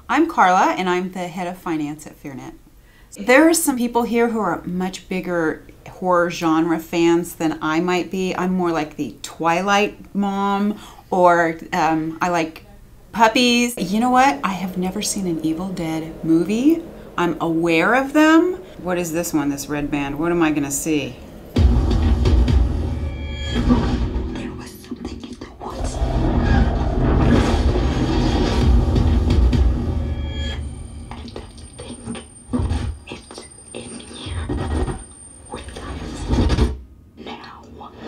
I'm Karla, and I'm the head of finance at FEARnet. There are some people here who are much bigger horror genre fans than I might be. I'm more like the Twilight mom, or I like puppies. You know what? I have never seen an Evil Dead movie. I'm aware of them. What is this one, this red band? What am I gonna see? There was something in the woods. And I think it's in here with us now.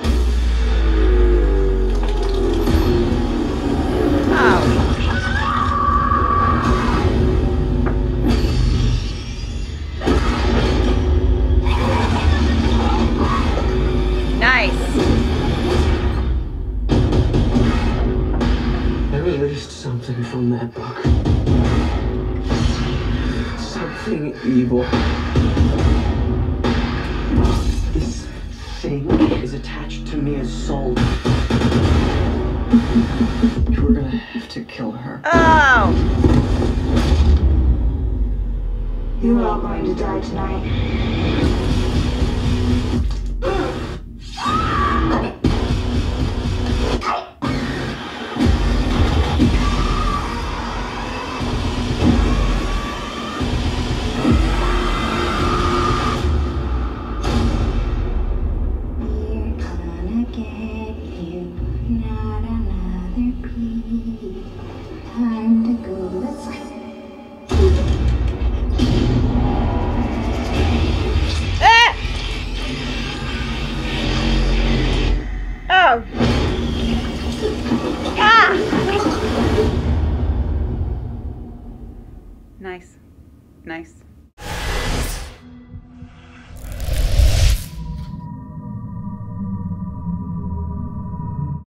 Nice. I released something from that book. Something evil. This thing is attached to Mia's soul. You were gonna have to kill her. Oh! You're all going to die tonight. We're gonna get you, not another piece. Time to go to sleep. Oh! Ah! Nice. Nice.